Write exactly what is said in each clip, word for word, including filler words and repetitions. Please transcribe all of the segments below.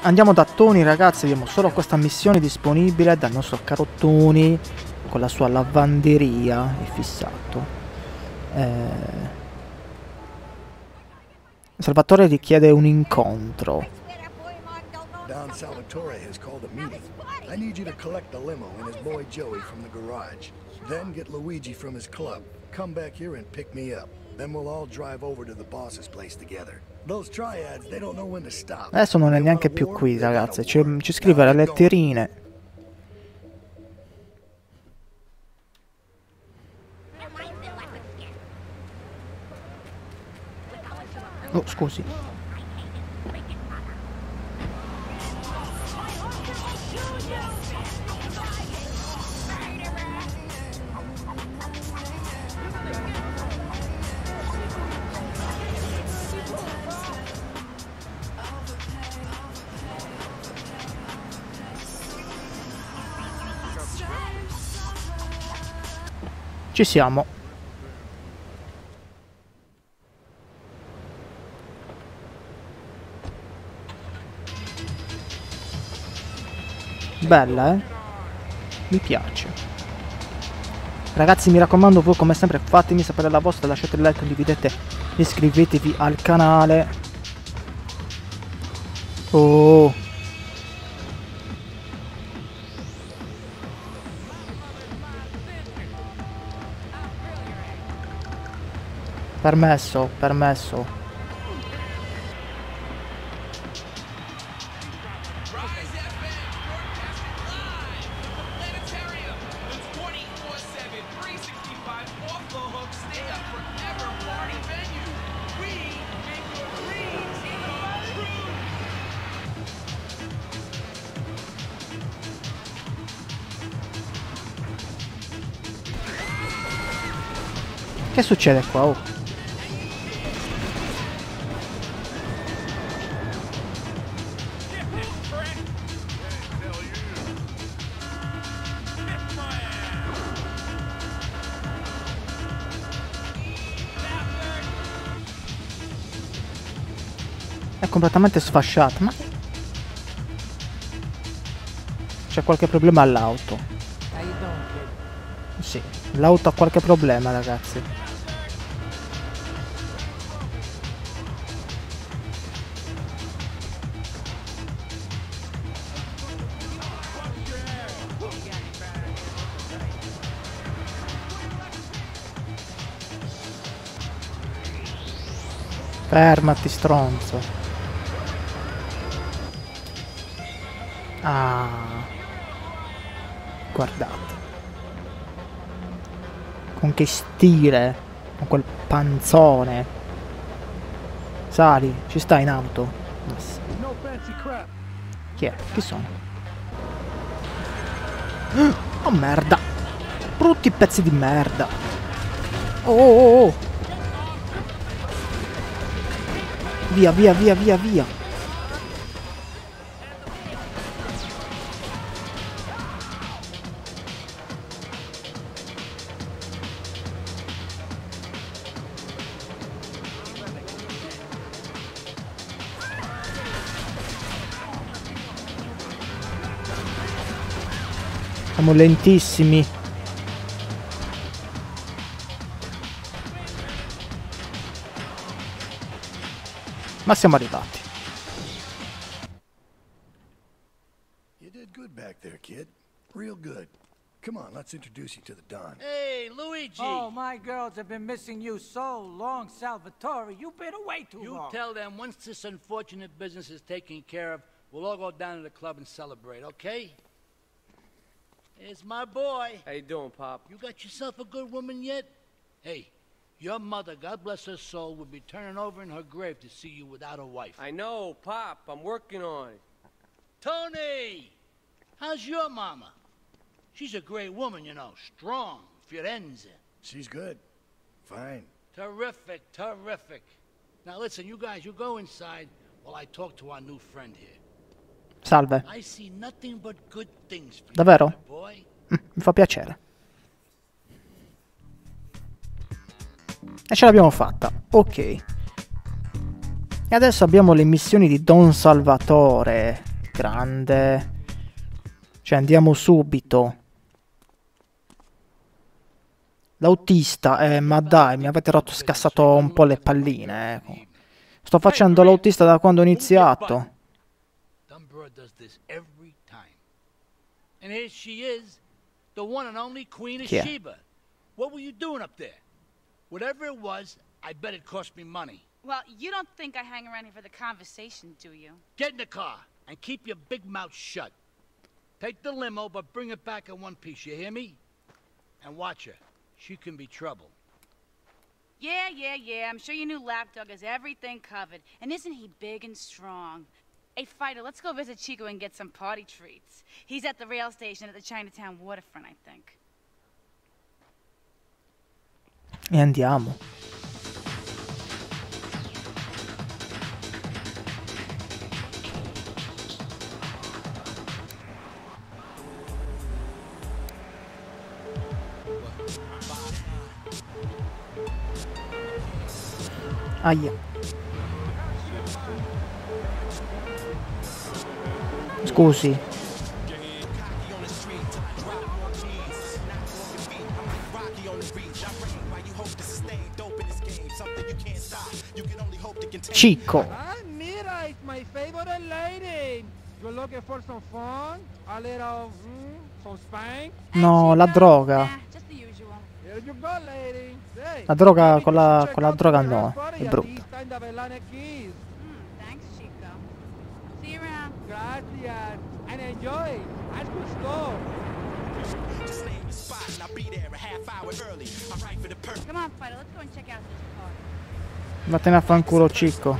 Andiamo da Tony, ragazzi, abbiamo solo questa missione disponibile dal nostro caro Tony con la sua lavanderia e fissato. Eh... Salvatore richiede un incontro. Don Salvatore has called a meeting. I need you to collect the limo and his boy Joey from the garage. Then get Luigi from his club. Come back here and pick me up. Then we'll all drive over to the boss's place together. Those triads, they don't know when to stop. Adesso non è neanche più qui, ragazzi. Ci, ci scrive le letterine. Oh, scusi. Ci siamo. Bella, eh? Mi piace. Ragazzi, mi raccomando, voi come sempre fatemi sapere la vostra, lasciate il like, condividete, iscrivetevi al canale. Oh. Permesso, permesso. Che succede qua? Oh. È completamente sfasciata, ma c'è qualche problema all'auto. Sì, l'auto ha qualche problema, ragazzi. Fermati, stronzo. Ah, guardate. Con che stile. Con quel panzone. Sali, ci sta in auto. Yes. Chi è? Chi sono? Oh merda. Brutti pezzi di merda. Oh oh oh. Via via via via via. Siamo lentissimi. Ma siamo arrivati. You did good back there, kid. Real good. Come on, let's introduce you to the Don. Hey, Luigi! Oh, my girls have been missing you so long, Salvatore. You've been away too you long. You tell them once this unfortunate business is taken care of, we'll all go down to the club and celebrate, okay? It's my boy. How you doing, Pop? You got yourself a good woman yet? Hey, your mother, God bless her soul, would be turning over in her grave to see you without a wife. I know, Pop. I'm working on it. Tony! How's your mama? She's a great woman, you know. Strong. Firenze. She's good. Fine. Terrific, terrific. Now listen, you guys, you go inside while I talk to our new friend here. Salve. I see nothing but good things for you, davvero? my boy. Mm, mi fa piacere. E ce l'abbiamo fatta. Ok. E adesso abbiamo le missioni di Don Salvatore. Grande. Cioè andiamo subito. L'autista, eh, ma dai, mi avete rotto, scassato un po' le palline, eh. Sto facendo l'autista da quando ho iniziato. Dumbbird does this every time. And here she is, the one and only Queen of Chi è? Sheba. What were you doing up there? Whatever it was, I bet it cost me money. Well, you don't think I hang around here for the conversation, do you? Get in the car and keep your big mouth shut. Take the limo, but bring it back in one piece, you hear me? And watch her. She can be trouble. Yeah, yeah, yeah. I'm sure your new lapdog has everything covered. And isn't he big and strong? Hey, Fighter, let's go visit Chico and get some party treats. He's at the rail station at the Chinatown waterfront, I think. E andiamo. Aia. Scusi. Chico. Ah, mira, it's my favorite lady. You're looking for some fun? A little, mm, some spank? No, la droga. Nah, just the usual. Here you go, lady. Hey, La droga, maybe con you la, should check con la out droga the no, dance party è at brutta. the East End of Atlantic Keys. Mm, thanks, Chico. See you around. Gracias. And enjoy. High school store. Come on, Fighter, let's go and check out this car. Vattene a fanculo, Chico.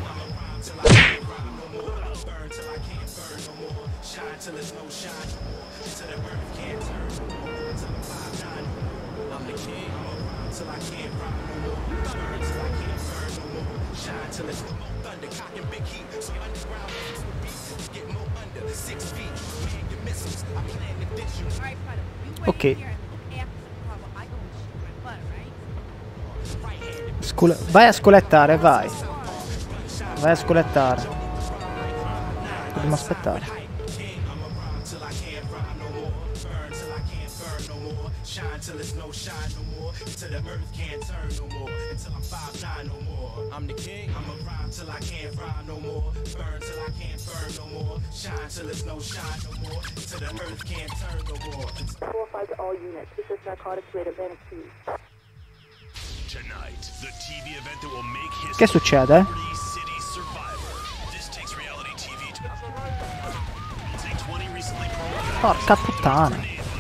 Alright, Fighter, you wait Ok. here and after the car, well, I go and shoot my butter, right? Scule- vai a scolettare, vai. Vai a scolettare. Dobbiamo aspettare. I'm the king. I'm a rhyme till I can't rhyme no more. Burn till I can't burn no more. Shine till there's no shine no more. Till the earth can't turn no more. four five to all units. This is narcotics rate Atlantic Keys. Tonight, the T V event that will make history. Che succede? Liberty City Survivor. This takes reality T V to say twenty recently pro. Porca puttana.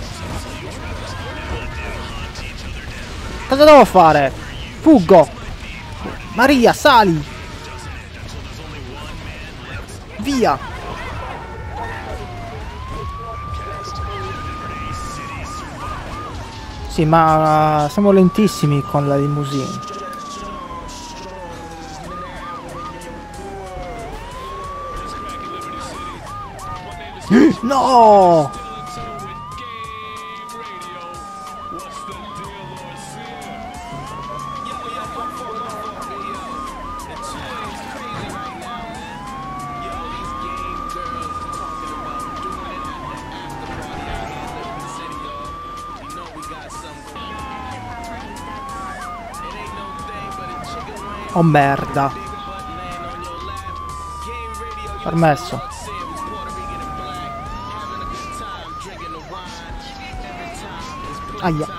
Cosa devo fare? Fuggo. Maria, sali. Via. Sì, ma siamo lentissimi con la limousine. No! Oh merda. Permesso. Aia.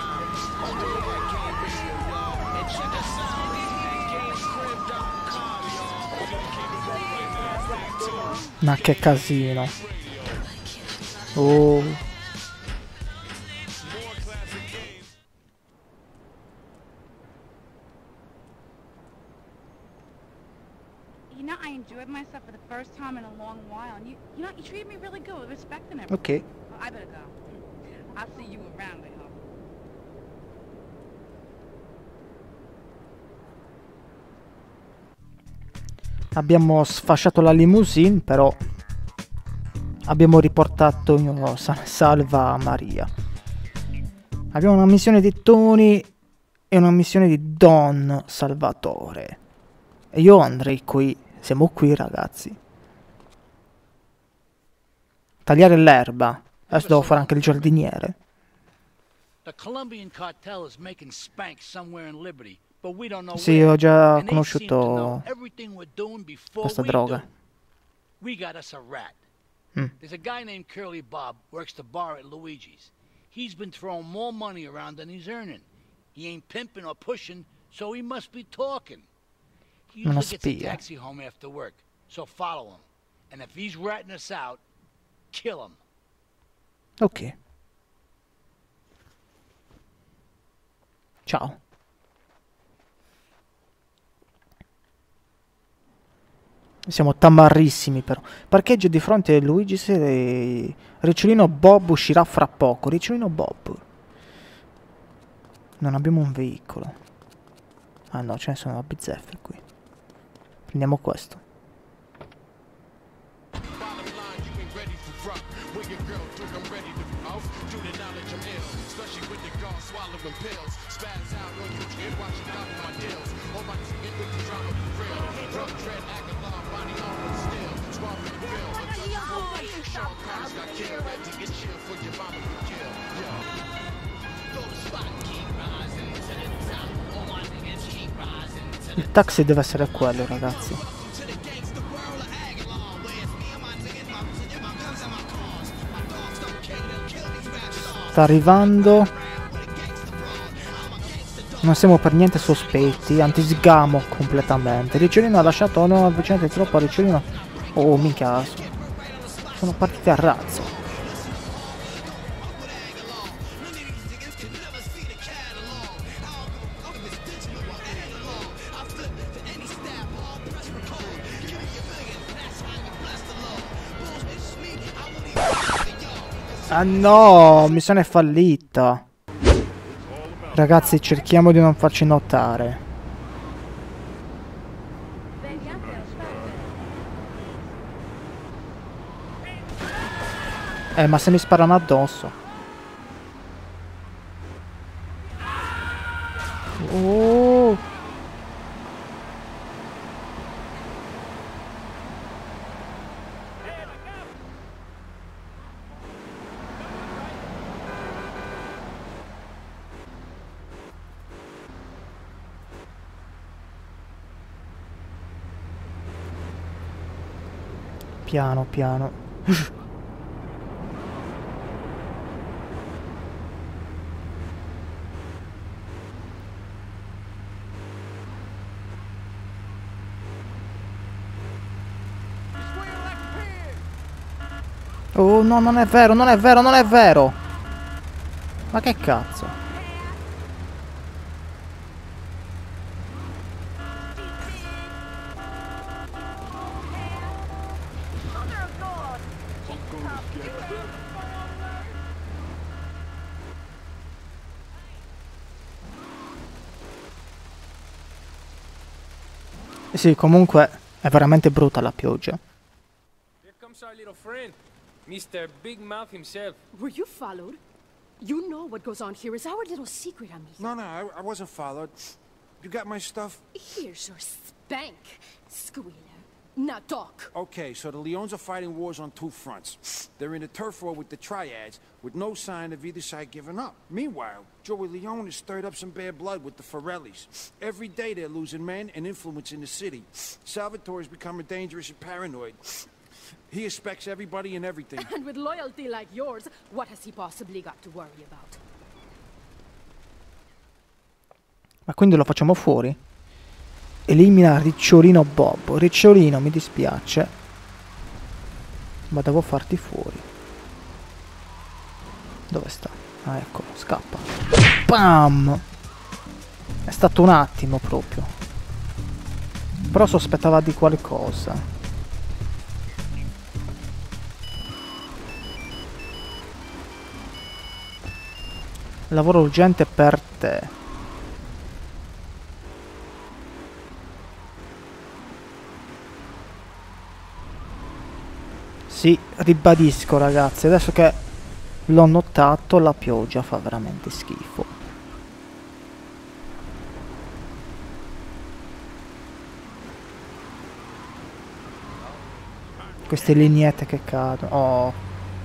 Ma che casino. Oh. You know, I enjoyed myself for the first time in a long while, and you, you know, you treated me really good with respect and everything. Ok. Well, I better go. I'll see you around, I hope. Abbiamo sfasciato la limousine, però abbiamo riportato io, salva Maria. Abbiamo una missione di Tony e una missione di Don Salvatore. E io andrei qui. Siamo qui, ragazzi. Tagliare l'erba. Adesso devo fare anche il giardiniere. The Colombian cartel is making spank somewhere in Liberty, but we don't know Sì, where. ho già And they seem to know conosciuto everything we're doing before questa we droga. do. We got us a rat. Mm. There's a guy named Curly Bob, works the bar at Luigi's. He's been throwing more money around than he's earning. He ain't pimping or pushing, so he must be talking. He Una usually gets a spia. taxi home after work, so follow him. And if he's ratting us out, kill him. Ok. Ciao. Siamo tamarrissimi però. Parcheggio di fronte a Luigi e Ricciolino Bob uscirà fra poco. Ricciolino Bob. Non abbiamo un veicolo. Ah no, ce ne sono a bizzeffe qui. Prendiamo questo. Il taxi deve essere quello, ragazzi. Sta arrivando. Non siamo per niente sospetti. Antisgamo completamente. Ricciolino ha lasciato. Non avvicinate troppo a Ricciolino. Oh, minchia. Sono partiti a razzo. Ah no, missione fallita. Ragazzi, cerchiamo di non farci notare. Eh, ma se mi sparano addosso. Oh. Piano, piano. Oh no, non è vero, non è vero, non è vero. Ma che cazzo? Sì, comunque è veramente brutta la pioggia. Here comes our little friend, Mister Big Mouth himself. Were you followed? You know what goes on here is our little secret, amigo. No, no, I, I wasn't followed. You got my stuff? Here's your spank, squealer. Now talk. Okay, so the Leons are fighting wars on two fronts. They're in a turf war with the Triads, with no sign of either side giving up. Meanwhile, Joey Leone has stirred up some bad blood with the Forellis. Every day they're losing men and influence in the city. Salvatore has become dangerous and paranoid. He expects everybody and everything. And with loyalty like yours, what has he possibly got to worry about? Ma quindi lo facciamo fuori? Elimina Ricciolino Bob. Ricciolino, mi dispiace, ma devo farti fuori. Dove sta? Ah, eccolo, scappa. Bam! È stato un attimo proprio. Però sospettava di qualcosa. Lavoro urgente per te. Sì, ribadisco ragazzi, adesso che l'ho notato, la pioggia fa veramente schifo. Queste lineette che cadono. Oh.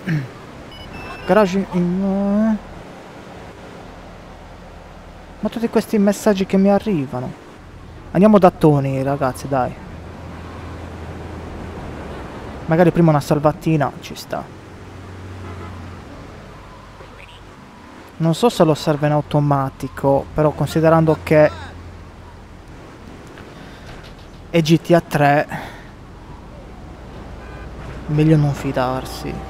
Garage in... Ma tutti questi messaggi che mi arrivano. Andiamo da Tony, ragazzi, dai. Magari prima una salvatina ci sta. Non so se lo serve in automatico, però considerando che è G T A tre, meglio non fidarsi.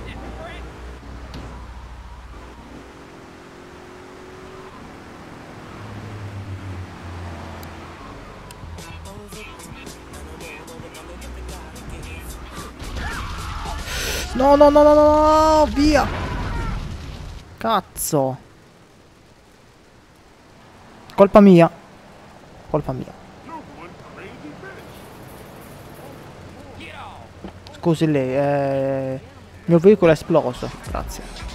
No, no, no, no, no, no, via! Cazzo! Colpa mia. Colpa mia. Scusi lei, eh... il mio veicolo è esploso. Grazie.